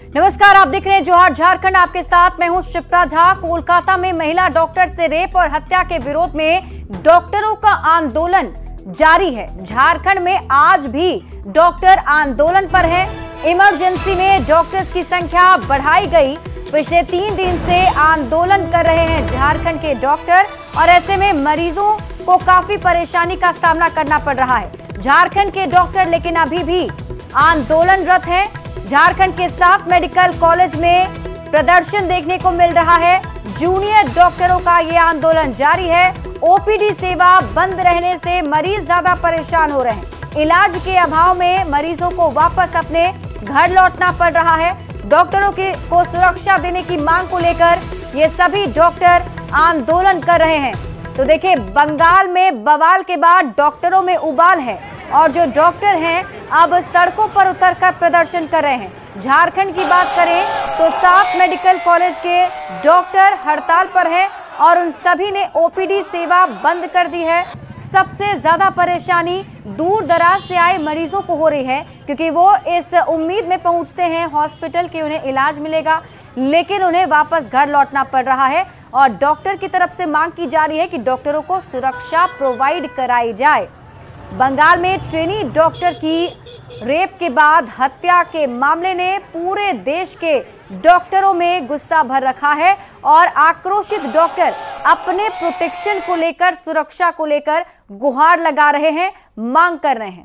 नमस्कार, आप देख रहे हैं जोहार झारखंड। आपके साथ मैं हूं शिप्रा झा। कोलकाता में महिला डॉक्टर से रेप और हत्या के विरोध में डॉक्टरों का आंदोलन जारी है। झारखंड में आज भी डॉक्टर आंदोलन पर हैं। इमरजेंसी में डॉक्टर्स की संख्या बढ़ाई गई। पिछले 3 दिन से आंदोलन कर रहे हैं झारखंड के डॉक्टर और ऐसे में मरीजों को काफी परेशानी का सामना करना पड़ रहा है झारखंड के डॉक्टर, लेकिन अभी भी आंदोलनरत हैं। झारखंड के 7 मेडिकल कॉलेज में प्रदर्शन देखने को मिल रहा है। जूनियर डॉक्टरों का ये आंदोलन जारी है। ओपीडी सेवा बंद रहने से मरीज ज्यादा परेशान हो रहे हैं। इलाज के अभाव में मरीजों को वापस अपने घर लौटना पड़ रहा है। डॉक्टरों को सुरक्षा देने की मांग को लेकर ये सभी डॉक्टर आंदोलन कर रहे हैं। तो देखिए, बंगाल में बवाल के बाद डॉक्टरों में उबाल है और जो डॉक्टर हैं अब सड़कों पर उतरकर प्रदर्शन कर रहे हैं। झारखंड की बात करें तो 7 मेडिकल कॉलेज के डॉक्टर हड़ताल पर हैं और उन सभी ने ओपीडी सेवा बंद कर दी है। सबसे ज्यादा परेशानी दूर दराज से आए मरीजों को हो रही है, क्योंकि वो इस उम्मीद में पहुंचते हैं हॉस्पिटल कि उन्हें इलाज मिलेगा, लेकिन उन्हें वापस घर लौटना पड़ रहा है। और डॉक्टर की तरफ से मांग की जा रही है कि डॉक्टरों को सुरक्षा प्रोवाइड कराई जाए। बंगाल में ट्रेनी डॉक्टर की रेप के बाद हत्या के मामले ने पूरे देश के डॉक्टरों में गुस्सा भर रखा है और आक्रोशित डॉक्टर अपने प्रोटेक्शन को लेकर, सुरक्षा को लेकर गुहार लगा रहे हैं, मांग कर रहे हैं।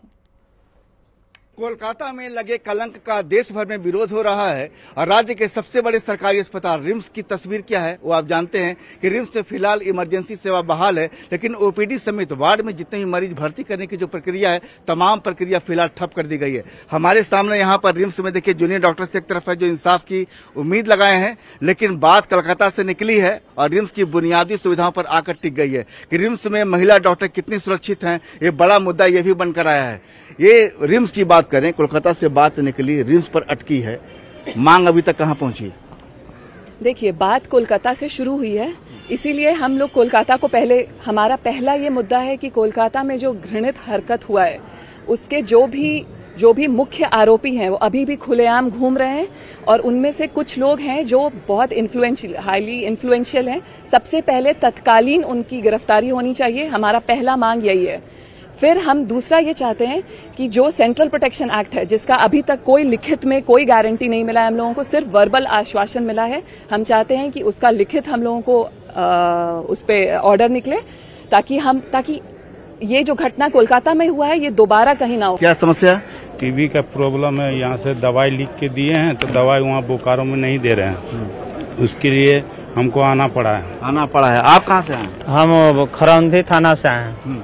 कोलकाता में लगे कलंक का देश भर में विरोध हो रहा है और राज्य के सबसे बड़े सरकारी अस्पताल रिम्स की तस्वीर क्या है वो आप जानते हैं कि रिम्स से फिलहाल इमरजेंसी सेवा बहाल है, लेकिन ओपीडी समेत वार्ड में जितने भी मरीज भर्ती करने की जो प्रक्रिया है, तमाम प्रक्रिया फिलहाल ठप कर दी गई है। हमारे सामने यहाँ पर रिम्स में देखिए, जूनियर डॉक्टर्स एक तरफ है जो इंसाफ की उम्मीद लगाए हैं, लेकिन बात कलकत्ता से निकली है और रिम्स की बुनियादी सुविधाओं पर आकर टिक गई है कि रिम्स में महिला डॉक्टर कितनी सुरक्षित हैं। ये बड़ा मुद्दा ये भी बनकर आया है। ये रिम्स की बात करें, कोलकाता से बात निकली, रिम्स पर अटकी है, मांग अभी तक कहां पहुंची? देखिए, बात कोलकाता से शुरू हुई है, इसीलिए हम लोग कोलकाता को हमारा पहला ये मुद्दा है कि कोलकाता में जो घृणित हरकत हुआ है उसके जो भी मुख्य आरोपी हैं वो अभी भी खुलेआम घूम रहे हैं और उनमें से कुछ लोग हैं जो बहुत हाईली इन्फ्लुएंशियल हैं। सबसे पहले तत्कालीन उनकी गिरफ्तारी होनी चाहिए। हमारा पहला मांग यही है। फिर हम दूसरा ये चाहते हैं कि जो सेंट्रल प्रोटेक्शन एक्ट है, जिसका अभी तक कोई लिखित में कोई गारंटी नहीं मिला है, हम लोगों को सिर्फ वर्बल आश्वासन मिला है, हम चाहते हैं कि उसका लिखित हम लोगों को उस पे ऑर्डर निकले ताकि ये जो घटना कोलकाता में हुआ है ये दोबारा कहीं ना हो। क्या समस्या? टीबी का प्रॉब्लम है। यहाँ से दवाई लिख के दिए हैं तो दवाई वहाँ बोकारो में नहीं दे रहे हैं, उसके लिए हमको आना पड़ा है। आप कहाँ से आए? हम खरौंधी थाना से आए हैं।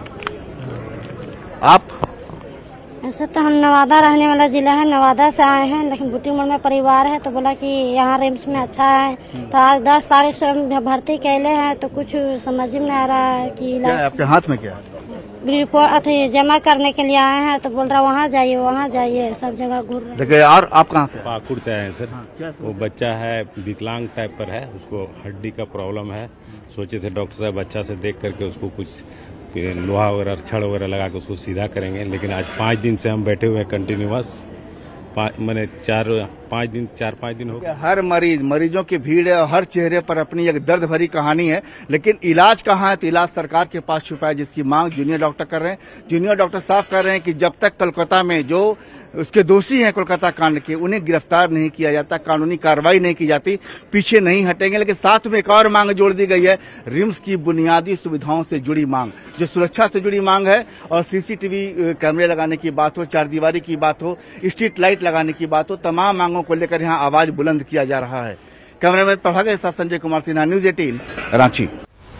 आप? ऐसे तो हम नवादा रहने वाला जिला है, नवादा से आए हैं, लेकिन बुटी मोड़ में परिवार है तो बोला कि यहाँ रिम्स में अच्छा है, तो आज 10 तारीख से हम भर्ती कैले हैं, तो कुछ समझ में नहीं आ रहा है कि क्या आपके हाथ में क्या है? रिपोर्ट जमा करने के लिए आए हैं, तो बोल रहा वहाँ जाइए, सब जगह घूर रहे। देखिए, और आप कहाँ से? पाकुड़ से आए सर। वो बच्चा है, विकलांग टाइप पर है, उसको हड्डी का प्रॉब्लम है। सोचे थे डॉक्टर साहब बच्चा से देख करके उसको कुछ लोहा वगैरह, छड़ वगैरह लगा के उसको सीधा करेंगे, लेकिन आज 5 दिन से हम बैठे हुए हैं कंटिन्यूअस। मैंने 4-5 दिन हो गया। हर मरीजों की भीड़ है और हर चेहरे पर अपनी एक दर्द भरी कहानी है, लेकिन इलाज कहाँ है? तो इलाज सरकार के पास छुपा है, जिसकी मांग जूनियर डॉक्टर कर रहे हैं। जूनियर डॉक्टर साफ कर रहे हैं कि जब तक कोलकाता में जो उसके दोषी हैं कोलकाता कांड के, उन्हें गिरफ्तार नहीं किया जाता, कानूनी कार्रवाई नहीं की जाती, पीछे नहीं हटेंगे। लेकिन साथ में एक और मांग जोड़ दी गई है, रिम्स की बुनियादी सुविधाओं से जुड़ी मांग, जो सुरक्षा से जुड़ी मांग है। और सीसीटीवी कैमरे लगाने की बात हो, चारदीवारी की बात हो, स्ट्रीट लाइट लगाने की बात हो, तमाम मांगों को लेकर यहाँ आवाज बुलंद किया जा रहा है। कैमरामैन प्रभाकर के साथ संजय कुमार सिन्हा, न्यूज 18 रांची।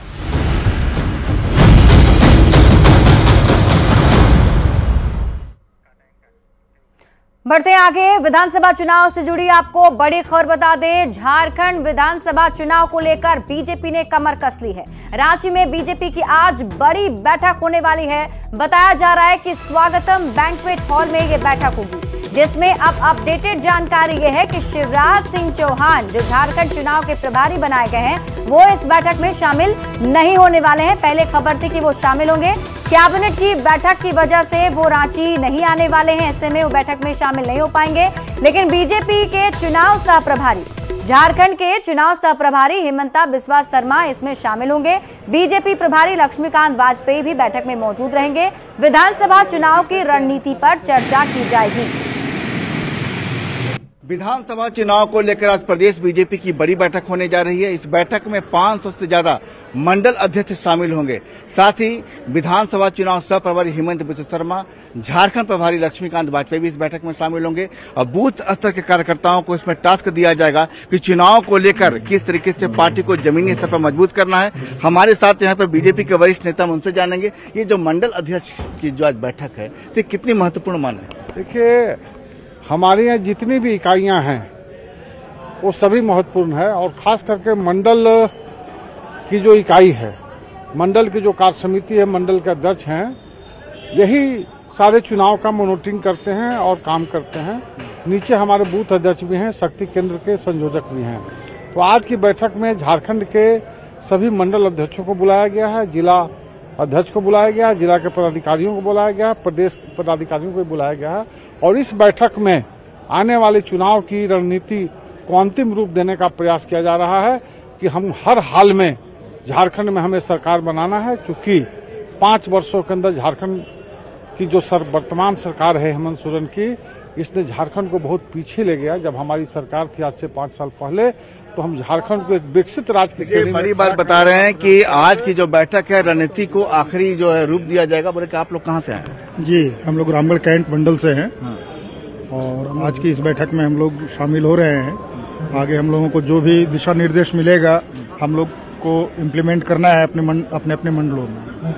बढ़ते हैं आगे। विधानसभा चुनाव से जुड़ी आपको बड़ी खबर बता दें। झारखंड विधानसभा चुनाव को लेकर बीजेपी ने कमर कस ली है। रांची में बीजेपी की आज बड़ी बैठक होने वाली है। बताया जा रहा है कि स्वागतम बैंक्वेट हॉल में ये बैठक होगी, जिसमें अब अपडेटेड जानकारी ये है कि शिवराज सिंह चौहान, जो झारखंड चुनाव के प्रभारी बनाए गए हैं, वो इस बैठक में शामिल नहीं होने वाले हैं। पहले खबर थी कि वो शामिल होंगे। कैबिनेट की बैठक की वजह से वो रांची नहीं आने वाले हैं, ऐसे में वो बैठक में शामिल नहीं हो पाएंगे। लेकिन बीजेपी के चुनाव सह प्रभारी, झारखंड के चुनाव सह प्रभारी हिमंता बिस्वा शर्मा इसमें शामिल होंगे। बीजेपी प्रभारी लक्ष्मीकांत वाजपेयी भी बैठक में मौजूद रहेंगे। विधानसभा चुनाव की रणनीति पर चर्चा की जाएगी। विधानसभा चुनाव को लेकर आज प्रदेश बीजेपी की बड़ी बैठक होने जा रही है। इस बैठक में 500 से ज्यादा मंडल अध्यक्ष शामिल होंगे। साथ ही विधानसभा चुनाव सह प्रभारी हिमंता बिस्वा शर्मा, झारखंड प्रभारी लक्ष्मीकांत वाजपेयी भी इस बैठक में शामिल होंगे। और बूथ स्तर के कार्यकर्ताओं को इसमें टास्क दिया जाएगा कि चुनाव को लेकर किस तरीके से पार्टी को जमीनी स्तर पर मजबूत करना है। हमारे साथ यहाँ पर बीजेपी के वरिष्ठ नेता, उनसे जानेंगे ये जो मंडल अध्यक्ष की जो आज बैठक है ये कितनी महत्वपूर्ण माने। देखिए, हमारे यहाँ जितनी भी इकाइयां हैं वो सभी महत्वपूर्ण है, और खास करके मंडल की जो इकाई है, मंडल की जो कार्य समिति है, मंडल के अध्यक्ष हैं, यही सारे चुनाव का मॉनिटरिंग करते हैं और काम करते हैं। नीचे हमारे बूथ अध्यक्ष भी हैं, शक्ति केंद्र के संयोजक भी हैं। तो आज की बैठक में झारखंड के सभी मंडल अध्यक्षों को बुलाया गया है, जिला अध्यक्ष को बुलाया गया, जिला के पदाधिकारियों को बुलाया गया, प्रदेश पदाधिकारियों को बुलाया गया है। और इस बैठक में आने वाले चुनाव की रणनीति को अंतिम रूप देने का प्रयास किया जा रहा है कि हम हर हाल में झारखंड में हमें सरकार बनाना है। चूंकि 5 वर्षों के अंदर झारखंड की जो वर्तमान सरकार है हेमंत सोरेन की, इसने झारखंड को बहुत पीछे ले गया। जब हमारी सरकार थी आज से 5 साल पहले, तो हम झारखंड को एक विकसित राज्य की श्रेणी में बड़ी बात बता रहे हैं कि आज की जो बैठक है रणनीति को आखिरी जो है रूप दिया जाएगा। बोले कि आप लोग कहाँ से आए? जी, हम लोग रामगढ़ कैंट मंडल से हैं। और आज की इस बैठक में हम लोग शामिल हो रहे हैं। आगे हम लोगों को जो भी दिशा निर्देश मिलेगा हम लोग को इम्प्लीमेंट करना है अपने अपने मंडलों में।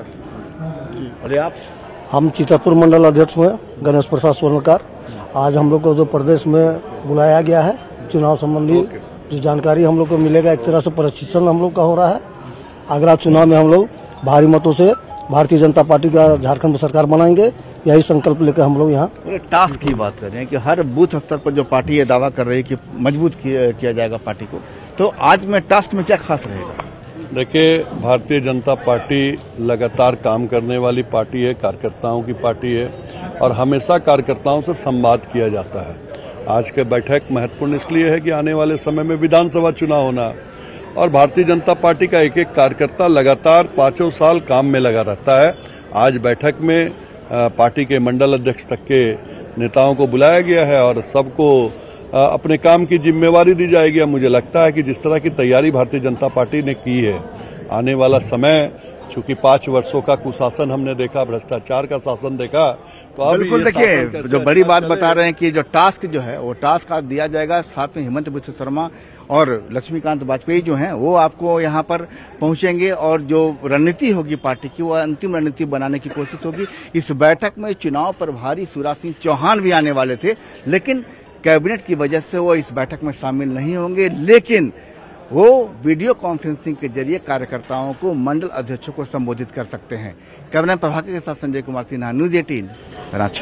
अरे आप? हम चित्रपुर मंडल अध्यक्ष हुए गणेश प्रसाद स्वर्णकार। आज हम लोग को जो प्रदेश में बुलाया गया है, चुनाव संबंधी जो जानकारी हम लोग को मिलेगा, एक तरह से प्रशिक्षण हम लोग का हो रहा है। अगला चुनाव में हम लोग भारी मतों से भारतीय जनता पार्टी का झारखंड में सरकार बनाएंगे, यही संकल्प लेकर हम लोग यहाँ टास्क की बात कर रहे हैं कि हर बूथ स्तर पर जो पार्टी ये दावा कर रही है कि मजबूत किया जाएगा पार्टी को, तो आज में टास्क में क्या खास रहेगा? देखिए, भारतीय जनता पार्टी लगातार काम करने वाली पार्टी है, कार्यकर्ताओं की पार्टी है, और हमेशा कार्यकर्ताओं से संवाद किया जाता है। आज की बैठक महत्वपूर्ण इसलिए है कि आने वाले समय में विधानसभा चुनाव होना है, और भारतीय जनता पार्टी का एक एक कार्यकर्ता लगातार 5 साल काम में लगा रहता है। आज बैठक में पार्टी के मंडल अध्यक्ष तक के नेताओं को बुलाया गया है और सबको अपने काम की जिम्मेवारी दी जाएगी। मुझे लगता है कि जिस तरह की तैयारी भारतीय जनता पार्टी ने की है, आने वाला समय, चूंकि 5 वर्षों का कुशासन हमने देखा, भ्रष्टाचार का शासन देखा, तो अब बिल्कुल देखिए जो बड़ी बात बता रहे हैं कि जो टास्क जो है वो टास्क आज दिया जाएगा। साथ में हिमंता बिस्वा शर्मा और लक्ष्मीकांत वाजपेयी जो हैं वो आपको यहाँ पर पहुंचेंगे, और जो रणनीति होगी पार्टी की वो अंतिम रणनीति बनाने की कोशिश होगी। इस बैठक में चुनाव प्रभारी शिवराज सिंह चौहान भी आने वाले थे, लेकिन कैबिनेट की वजह से वो इस बैठक में शामिल नहीं होंगे, लेकिन वो वीडियो कॉन्फ्रेंसिंग के जरिए कार्यकर्ताओं को, मंडल अध्यक्षों को संबोधित कर सकते हैं। कैमरा प्रभाकर के साथ संजय कुमार सिन्हा, न्यूज 18 रांची।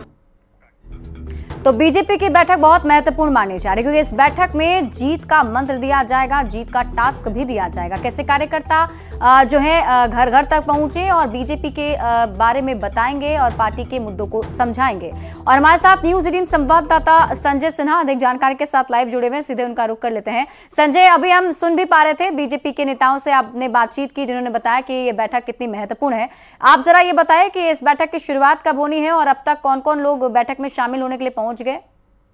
तो बीजेपी की बैठक बहुत महत्वपूर्ण मानी जा रही है, क्योंकि इस बैठक में जीत का मंत्र दिया जाएगा, जीत का टास्क भी दिया जाएगा। कैसे कार्यकर्ता जो है घर घर तक पहुंचे और बीजेपी के बारे में बताएंगे और पार्टी के मुद्दों को समझाएंगे। और हमारे साथ न्यूज 18 संवाददाता संजय सिन्हा अधिक जानकारी के साथ लाइव जुड़े हुए हैं, सीधे उनका रुख कर लेते हैं। संजय, अभी हम सुन भी पा रहे थे बीजेपी के नेताओं से आपने बातचीत की, जिन्होंने बताया कि ये बैठक कितनी महत्वपूर्ण है। आप जरा ये बताएं कि इस बैठक की शुरुआत कब होनी है और अब तक कौन कौन लोग बैठक में शामिल होने के लिए पहुंच गए?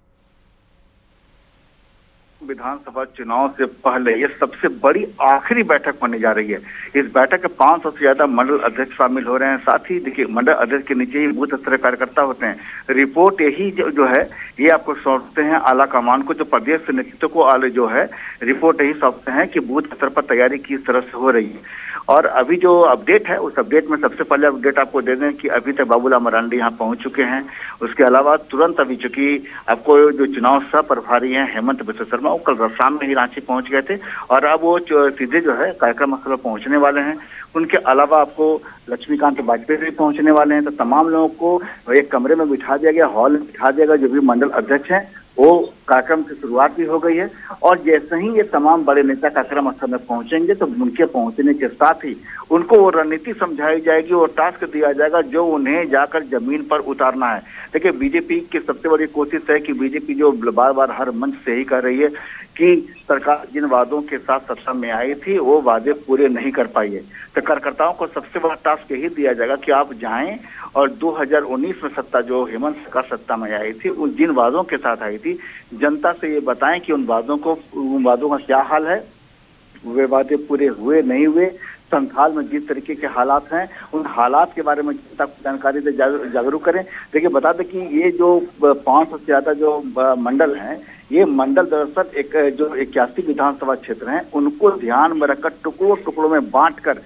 विधानसभा चुनाव से पहले ये सबसे बड़ी आखिरी बैठक होने जा रही है। इस बैठक में 500 से ज्यादा मंडल अध्यक्ष शामिल हो रहे हैं। साथ ही देखिए, मंडल अध्यक्ष के नीचे ही बूथ स्तर कार्यकर्ता होते हैं। रिपोर्ट यही जो है ये आपको सौंपते हैं आला कमान को, जो प्रदेश से नेतृत्व को आले जो है रिपोर्ट यही सौंपते हैं कि बूथ स्तर पर तैयारी किस तरह से हो रही है। और अभी जो अपडेट है उस अपडेट में सबसे पहले अपडेट आपको दे दें कि अभी तक बाबूलाल मरांडी यहाँ पहुंच चुके हैं। उसके अलावा तुरंत अभी चूंकि आपको जो चुनाव सह प्रभारी हैं हेमंता बिस्वा शर्मा, वो कल शाम में ही रांची पहुंच गए थे और अब वो सीधे जो है कार्यक्रम स्थल पर पहुंचने वाले हैं। उनके अलावा आपको लक्ष्मीकांत वाजपेयी भी पहुंचने वाले हैं। तो तमाम लोगों को एक कमरे में बिठा दिया गया, हॉल में बिठा दिया गया। जो भी मंडल अध्यक्ष हैं वो कार्यक्रम की शुरुआत भी हो गई है और जैसे ही ये तमाम बड़े नेता कार्यक्रम स्थल में पहुंचेंगे तो उनके पहुंचने के साथ ही उनको वो रणनीति समझाई जाएगी और टास्क दिया जाएगा जो उन्हें जाकर जमीन पर उतारना है। देखिए, बीजेपी की सबसे बड़ी कोशिश है कि बीजेपी जो बार बार हर मंच से ही कर रही है कि सरकार जिन वादों के साथ सत्ता में आई थी वो वादे पूरे नहीं कर पाई है, तो कार्यकर्ताओं को सबसे बड़ा टास्क यही दिया जाएगा कि आप जाएं और 2019 में सत्ता जो हेमंत सरकार सत्ता में आई थी उन जिन वादों के साथ आई थी जनता से ये बताएं कि उन वादों का क्या हाल है, वे वादे पूरे हुए नहीं हुए, संथाल में जिस तरीके के हालात हैं उन हालात के बारे में जनता को जानकारी दे, जागरूक करें। देखिए, बता दें कि ये जो 500 से ज्यादा जो मंडल हैं, ये मंडल दरअसल एक जो 81 विधानसभा क्षेत्र हैं उनको ध्यान में रखकर टुकड़ों में बांटकर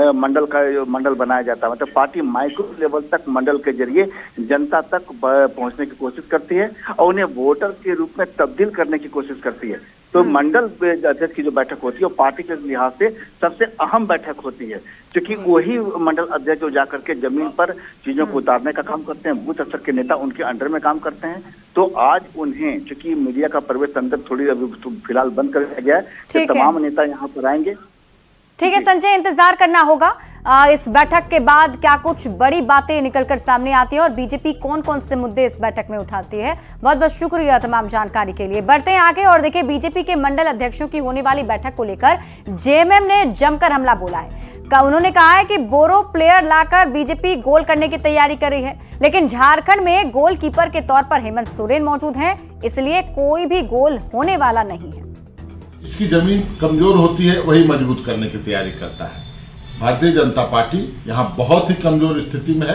मंडल बनाया जाता है। मतलब पार्टी माइक्रो लेवल तक मंडल के जरिए जनता तक पहुंचने की कोशिश करती है और उन्हें वोटर के रूप में तब्दील करने की कोशिश करती है। तो मंडल अध्यक्ष की जो बैठक होती है वो पार्टी के लिहाज से सबसे अहम बैठक होती है, क्योंकि वही मंडल अध्यक्ष जो जाकर के जमीन पर चीजों को उतारने का काम करते हैं, बूथ स्तर के नेता उनके अंडर में काम करते हैं। तो आज उन्हें, चूंकि मीडिया का प्रवेश अंदर थोड़ी अभी फिलहाल बंद कर दिया गया है, तो तमाम नेता यहाँ पर आएंगे। ठीक है संजय, इंतजार करना होगा इस बैठक के बाद क्या कुछ बड़ी बातें निकलकर सामने आती है और बीजेपी कौन कौन से मुद्दे इस बैठक में उठाती है। बहुत बहुत शुक्रिया तमाम जानकारी के लिए। बढ़ते हैं आगे और देखिए, बीजेपी के मंडल अध्यक्षों की होने वाली बैठक को लेकर जेएमएम ने जमकर हमला बोला है। उन्होंने कहा है कि बोरो प्लेयर लाकर बीजेपी गोल करने की तैयारी कर रही है, लेकिन झारखंड में गोलकीपर के तौर पर हेमंत सोरेन मौजूद हैं, इसलिए कोई भी गोल होने वाला नहीं है। इसकी जमीन कमजोर होती है वही मजबूत करने की तैयारी करता है। भारतीय जनता पार्टी यहाँ बहुत ही कमजोर स्थिति में है।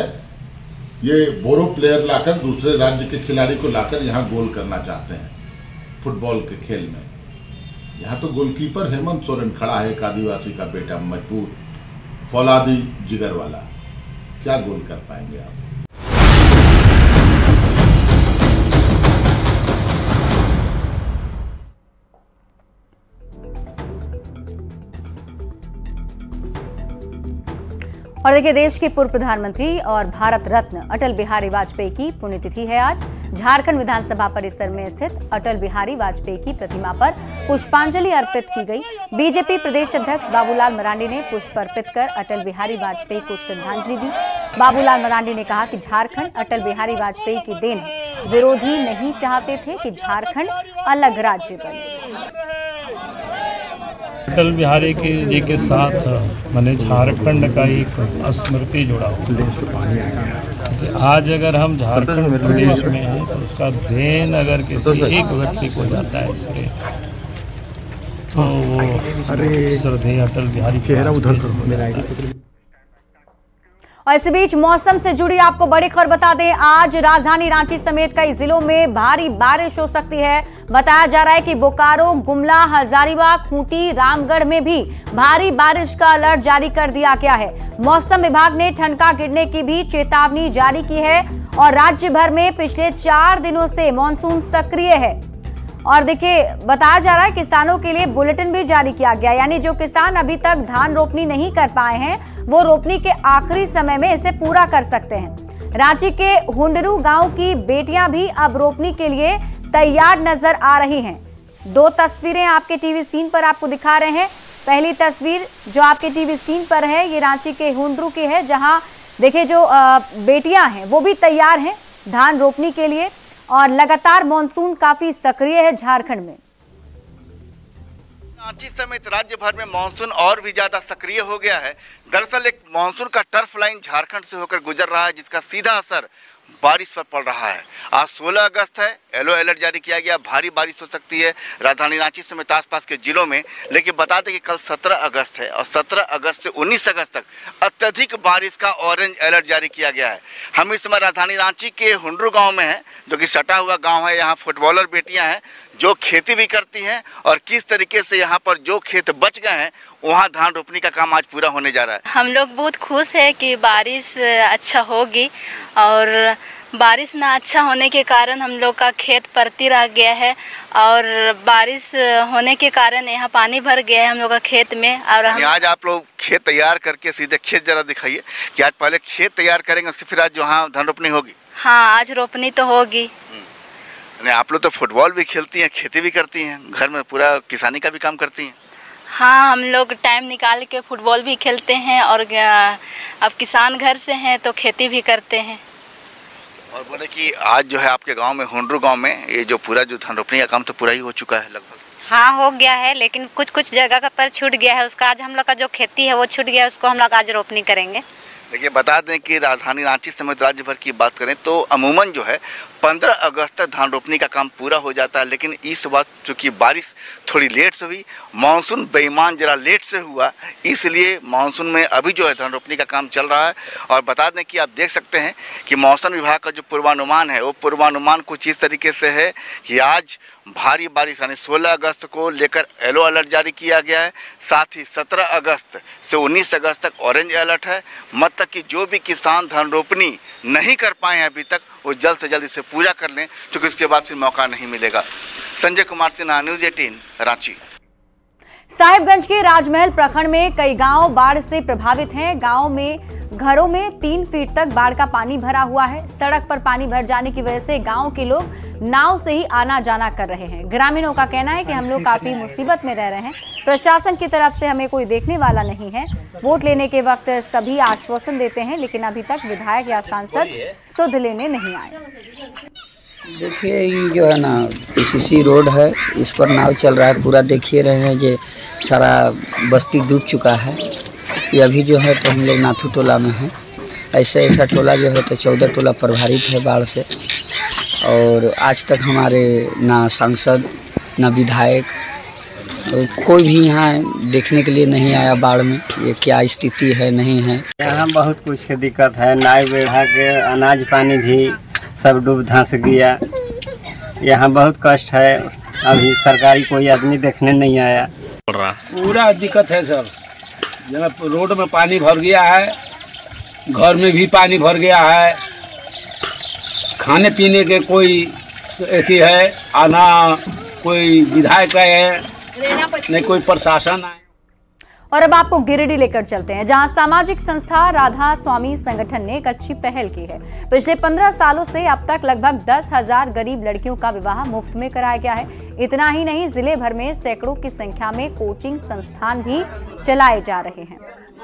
ये बोरो प्लेयर लाकर दूसरे राज्य के खिलाड़ी को लाकर यहाँ गोल करना चाहते हैं फुटबॉल के खेल में। यहाँ तो गोलकीपर हेमंत सोरेन खड़ा है, एक आदिवासी का बेटा, मजबूत फौलादी जिगर वाला, क्या गोल कर पाएंगे आप। और देखिए, देश के पूर्व प्रधानमंत्री और भारत रत्न अटल बिहारी वाजपेयी की पुण्यतिथि है आज। झारखंड विधानसभा परिसर में स्थित अटल बिहारी वाजपेयी की प्रतिमा पर पुष्पांजलि अर्पित की गई। बीजेपी प्रदेश अध्यक्ष बाबूलाल मरांडी ने पुष्प अर्पित कर अटल बिहारी वाजपेयी को श्रद्धांजलि दी। बाबूलाल मरांडी ने कहा कि झारखंड अटल बिहारी वाजपेयी की देन है। विरोधी नहीं चाहते थे कि झारखंड अलग राज्य बने। अटल बिहारी जी के साथ मैंने झारखंड का एक स्मृति जुड़ा हुआ। आज अगर हम झारखंड प्रदेश में हैं तो उसका देन अगर किसी एक व्यक्ति को जाता है इससे, तो वो श्रद्धेय अटल बिहारी चेहरा उधर करो। और इस बीच मौसम से जुड़ी आपको बड़ी खबर बता दें, आज राजधानी रांची समेत कई जिलों में भारी बारिश हो सकती है। बताया जा रहा है कि बोकारो, गुमला, हजारीबाग, खूंटी, रामगढ़ में भी भारी बारिश का अलर्ट जारी कर दिया गया है। मौसम विभाग ने ठनका गिरने की भी चेतावनी जारी की है और राज्य भर में पिछले 4 दिनों से मानसून सक्रिय है। और देखिए, बताया जा रहा है किसानों के लिए बुलेटिन भी जारी किया गया, यानी जो किसान अभी तक धान रोपनी नहीं कर पाए हैं वो रोपनी के आखिरी समय में इसे पूरा कर सकते हैं। रांची के हुंडरू गांव की बेटियां भी अब रोपनी के लिए तैयार नजर आ रही हैं। 2 तस्वीरें आपके टीवी स्क्रीन पर आपको दिखा रहे हैं। पहली तस्वीर जो आपके टीवी स्क्रीन पर है ये रांची के हुंडरू की है, जहां देखिए जो बेटियां हैं वो भी तैयार हैं धान रोपनी के लिए और लगातार मानसून काफी सक्रिय है झारखंड में। रांची समेत राज्य भर में मानसून और भी ज्यादा सक्रिय हो गया है। दरअसल एक मानसून का टर्फ लाइन झारखंड से होकर गुजर रहा है, जिसका सीधा असर बारिश पर पड़ रहा है। आज 16 अगस्त है, येलो अलर्ट जारी किया गया। भारी बारिश हो सकती है राजधानी रांची समेत आसपास के जिलों में, लेकिन बता दें कि कल 17 अगस्त है और 17 अगस्त से 19 अगस्त तक अत्यधिक बारिश का ऑरेंज अलर्ट जारी किया गया है। हम इस समय राजधानी रांची के हुंडरू गांव में हैं, जो कि सटा हुआ गांव है। यहाँ फुटबॉलर बेटियां हैं जो खेती भी करती हैं और किस तरीके से यहाँ पर जो खेत बच गए हैं वहाँ धान रोपनी का काम आज पूरा होने जा रहा है। हम लोग बहुत खुश है कि बारिश अच्छा होगी और बारिश ना अच्छा होने के कारण हम लोग का खेत परती रह गया है और बारिश होने के कारण यहाँ पानी भर गया है हम लोग का खेत में। और आज आप लोग खेत तैयार करके सीधे खेत जरा दिखाइए कि आज पहले खेत तैयार करेंगे उसके फिर आज जो हाँ धान रोपनी होगी। हाँ, आज रोपनी तो होगी। आप लोग तो फुटबॉल भी खेलती हैं, खेती भी करती हैं, घर में पूरा किसानी का भी काम करती हैं। हाँ, हम लोग टाइम निकाल के फुटबॉल भी खेलते हैं और अब किसान घर से हैं तो खेती भी करते हैं। और बोले कि आज जो है आपके गांव में, हुंडरू गांव में, ये जो पूरा जो धान रोपनी का काम तो पूरा ही हो चुका है लगभग। हाँ, हो गया है, लेकिन कुछ कुछ जगह का पर छूट गया है। उसका आज हम लोग का जो खेती है वो छूट गया है, उसको हम लोग आज रोपनी करेंगे। देखिए, बता दें कि राजधानी रांची समेत राज्य भर की बात करें तो अमूमन जो है 15 अगस्त तक धान रोपनी का काम पूरा हो जाता है, लेकिन इस बार चूंकि बारिश थोड़ी लेट से हुई, मानसून बेईमान जरा लेट से हुआ, इसलिए मानसून में अभी जो है धान रोपनी का काम चल रहा है। और बता दें कि आप देख सकते हैं कि मौसम विभाग का जो पूर्वानुमान है वो पूर्वानुमान कुछ इस तरीके से है कि आज भारी बारिश यानी 16 अगस्त को लेकर येलो अलर्ट जारी किया गया है। साथ ही 17 अगस्त से 19 अगस्त तक ऑरेंज अलर्ट है। मतलब कि जो भी किसान धान रोपनी नहीं कर पाए हैं अभी तक, वो जल्द से जल्द इसे पूरा कर लें, क्योंकि उसके बाद फिर मौका नहीं मिलेगा। संजय कुमार सिन्हा, न्यूज़ 18 रांची। साहिबगंज के राजमहल प्रखंड में कई गांव बाढ़ से प्रभावित हैं। गांव में घरों में 3 फीट तक बाढ़ का पानी भरा हुआ है। सड़क पर पानी भर जाने की वजह से गांव के लोग नाव से ही आना जाना कर रहे हैं। ग्रामीणों का कहना है कि हम लोग काफी मुसीबत में रह रहे हैं, प्रशासन की तरफ से हमें कोई देखने वाला नहीं है। वोट लेने के वक्त सभी आश्वासन देते हैं, लेकिन अभी तक विधायक या सांसद सुध लेने नहीं आए। देखिए, ये जो है ना पीसीसी रोड है, इस पर नाव चल रहा है पूरा। देखिए रहे हैं कि सारा बस्ती डूब चुका है। ये अभी जो है तो हम लोग नाथू टोला में हैं। ऐसा टोला जो है तो 14 टोला प्रभावित है बाढ़ से। और आज तक हमारे ना सांसद ना विधायक कोई भी यहाँ देखने के लिए नहीं आया बाढ़ में ये क्या स्थिति है नहीं है। यहाँ बहुत कुछ की दिक्कत है। नाव बेढ़ा के अनाज पानी भी सब डूब धंस गया। यहाँ बहुत कष्ट है। अभी सरकारी कोई आदमी देखने नहीं आया। पूरा दिक्कत है सर। जब रोड में पानी भर गया है, घर में भी पानी भर गया है, खाने पीने के कोई ऐसी है आना, कोई विधायक है नहीं कोई प्रशासन है। और अब आपको गिरिडीह लेकर चलते हैं, जहां सामाजिक संस्था राधा स्वामी संगठन ने एक अच्छी पहल की है। पिछले 15 सालों से अब तक लगभग 10,000 गरीब लड़कियों का विवाह मुफ्त में कराया गया है। इतना ही नहीं, जिले भर में सैकड़ों की संख्या में कोचिंग संस्थान भी चलाए जा रहे हैं।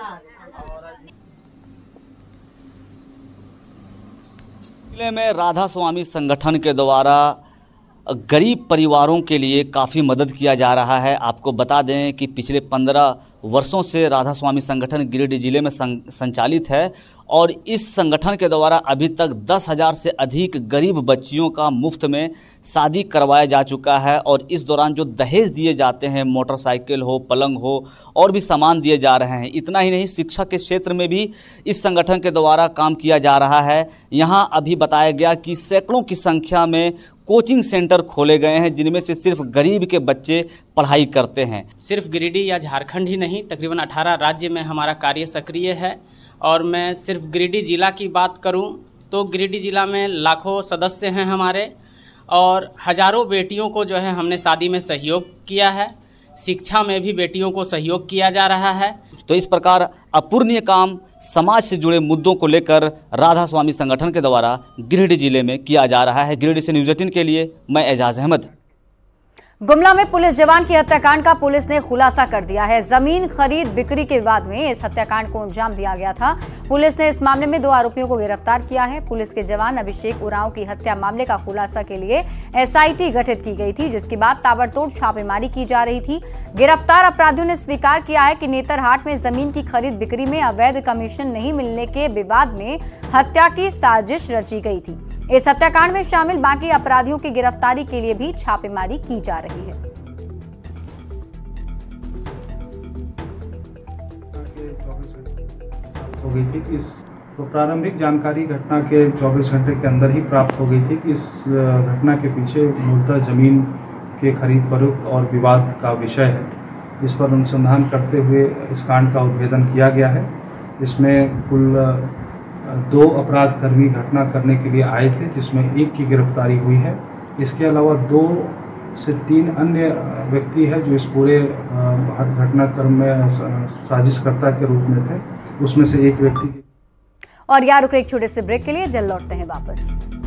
जिले में राधा स्वामी संगठन के द्वारा गरीब परिवारों के लिए काफ़ी मदद किया जा रहा है। आपको बता दें कि पिछले 15 वर्षों से राधा स्वामी संगठन गिरिडीह जिले में संचालित है और इस संगठन के द्वारा अभी तक 10,000 से अधिक गरीब बच्चियों का मुफ्त में शादी करवाया जा चुका है। और इस दौरान जो दहेज दिए जाते हैं, मोटरसाइकिल हो, पलंग हो और भी सामान दिए जा रहे हैं। इतना ही नहीं, शिक्षा के क्षेत्र में भी इस संगठन के द्वारा काम किया जा रहा है। यहाँ अभी बताया गया कि सैकड़ों की संख्या में कोचिंग सेंटर खोले गए हैं, जिनमें से सिर्फ गरीब के बच्चे पढ़ाई करते हैं। सिर्फ गिरिडीह या झारखंड ही नहीं, तकरीबन 18 राज्य में हमारा कार्य सक्रिय है। और मैं सिर्फ गिरिडीह जिला की बात करूं तो गिरिडीह जिला में लाखों सदस्य हैं हमारे और हजारों बेटियों को जो है हमने शादी में सहयोग किया है। शिक्षा में भी बेटियों को सहयोग किया जा रहा है। तो इस प्रकार अपूर्णीय काम समाज से जुड़े मुद्दों को लेकर राधा स्वामी संगठन के द्वारा गिरिडीह जिले में किया जा रहा है। गिरिडीह से न्यूज़ 18 के लिए मैं एजाज अहमद। गुमला में पुलिस जवान की हत्याकांड का पुलिस ने खुलासा कर दिया है। जमीन खरीद बिक्री के विवाद में इस हत्याकांड को अंजाम दिया गया था। पुलिस ने इस मामले में 2 आरोपियों को गिरफ्तार किया है। पुलिस के जवान अभिषेक उरांव की हत्या मामले का खुलासा के लिए SIT गठित की गई थी, जिसके बाद ताबड़तोड़ छापेमारी की जा रही थी। गिरफ्तार अपराधियों ने स्वीकार किया है कि नेतरहाट में जमीन की खरीद बिक्री में अवैध कमीशन नहीं मिलने के विवाद में हत्या की साजिश रची गई थी। इस हत्याकांड में शामिल बाकी अपराधियों की गिरफ्तारी के लिए भी छापेमारी की जा रही है। हो गई थी कि तो प्रारंभिक जानकारी घटना के 24 घंटे के अंदर ही प्राप्त हो गई थी कि इस घटना के पीछे मूलतः जमीन के खरीद फरोख्त और विवाद का विषय है। इस पर अनुसंधान करते हुए इस कांड का उद्भेदन किया गया है। इसमें कुल 2 अपराधकर्मी घटना करने के लिए आए थे, जिसमें 1 की गिरफ्तारी हुई है। इसके अलावा 2 से 3 अन्य व्यक्ति है जो इस पूरे घटनाक्रम में साजिशकर्ता के रूप में थे। उसमें से एक व्यक्ति और यार रुक एक छोटे से ब्रेक के लिए, जल्द लौटते हैं वापस।